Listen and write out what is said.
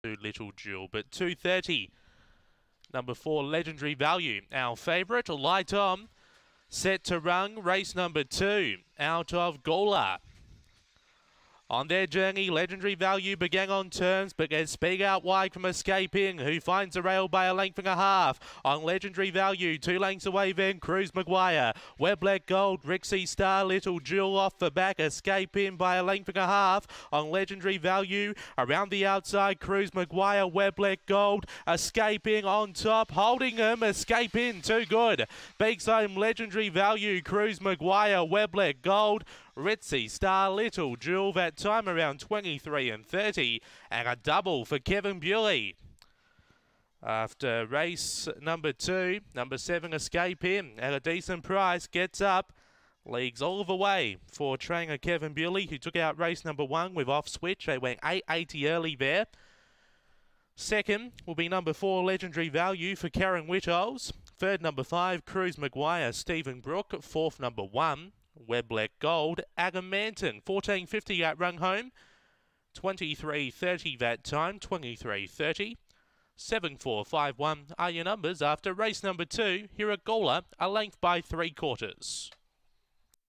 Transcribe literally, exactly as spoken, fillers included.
Little Jewel, but two thirty. Number four, Legendary Value. Our favourite, Light On, set to run race number two, out of Gawler. On their journey, Legendary Value began on turns, but gets speed out wide from Escape In, who finds the rail by a length and a half. On Legendary Value, two lengths away then, Cruise Maguire. Weblet Gold, Rixie Star, Little Jewel off the back, Escape In by a length and a half. On Legendary Value, around the outside, Cruise Maguire, Weblet Gold, Escape In on top, holding them, Escape In, too good. Beaks home Legendary Value, Cruise Maguire, Weblet Gold, Ritzy Star, Little Jewel, that time around twenty-three and thirty, and a double for Kevin Bewley. After race number two, number seven, Escape In, at a decent price, gets up, leagues all the way for trainer Kevin Bewley, who took out race number one with off switch. They went eight eighty early there. Second will be number four, Legendary Value for Karen Whitholes. Third, number five, Cruise Maguire, Stephen Brook. Fourth, number one, Weblet Gold, Agamanton, fourteen fifty at run home, twenty-three thirty that time, twenty-three thirty. seven four five one are your numbers after race number two here at Gawler, a length by three quarters.